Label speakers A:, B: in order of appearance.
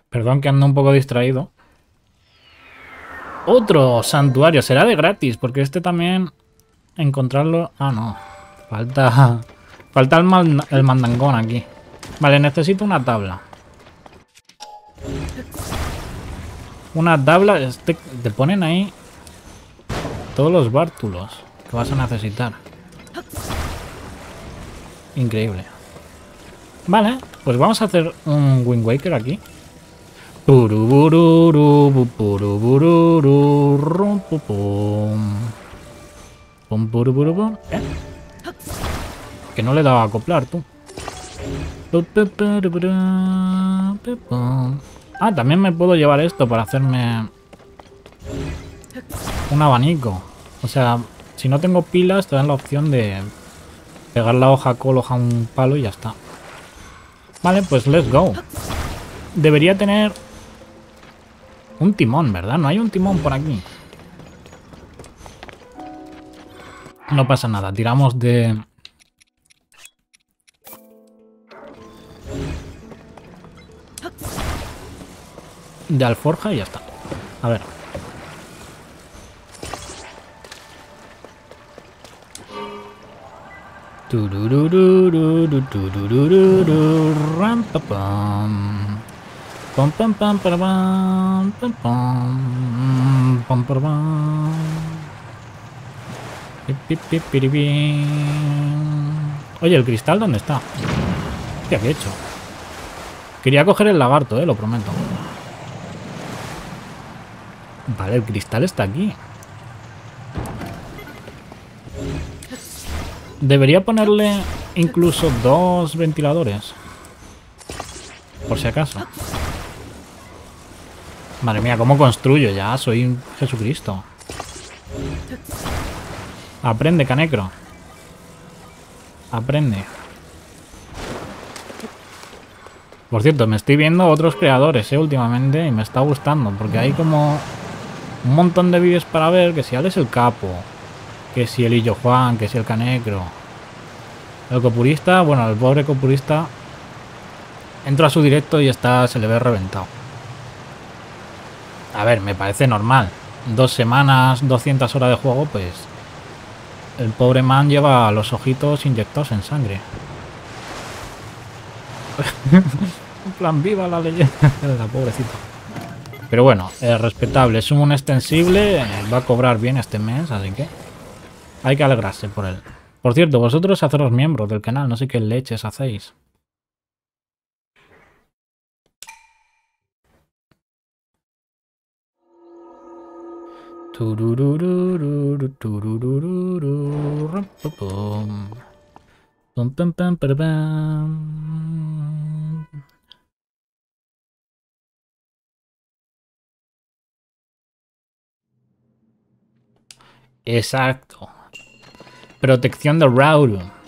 A: Perdón que ando un poco distraído. Otro santuario. Será de gratis, porque este también... Encontrarlo... Ah, no. Falta... Falta el mandangón aquí. Vale, necesito una tabla. Una tabla... te ponen ahí... Todos los bártulos que vas a necesitar. Increíble. Vale, pues vamos a hacer un Wind Waker aquí. Que no le daba a acoplar, tú. Ah, también me puedo llevar esto para hacerme un abanico. O sea, si no tengo pilas, te dan la opción de pegar la hoja a un palo y ya está. Vale, pues let's go. Debería tener un timón, ¿verdad? No hay un timón por aquí. No pasa nada, tiramos de alforja y ya está. A ver. Oye, ¿el cristal dónde está? Hostia, ¿qué he hecho? Quería coger el lagarto, lo prometo. Vale, el cristal está aquí. Debería ponerle incluso 2 ventiladores. Por si acaso. Madre mía, ¿cómo construyo ya? Soy un Jesucristo. Aprende, Canecro. Aprende. Por cierto, me estoy viendo otros creadores, últimamente, y me está gustando, porque hay como un montón de vídeos para ver, que si Alex el Capo, que si el Illo Juan, que si el Canecro. El copurista, bueno, el pobre copurista, entro a su directo y se le ve reventado. A ver, me parece normal. 2 semanas, 200 horas de juego, pues el pobre man lleva los ojitos inyectados en sangre. En plan, viva la leyenda. La pobrecito. Pero bueno, es respetable. Es un extensible. Va a cobrar bien este mes, así que hay que alegrarse por él. Por cierto, vosotros haceros miembros del canal. No sé qué leches hacéis. Exacto. Protección de Rauru.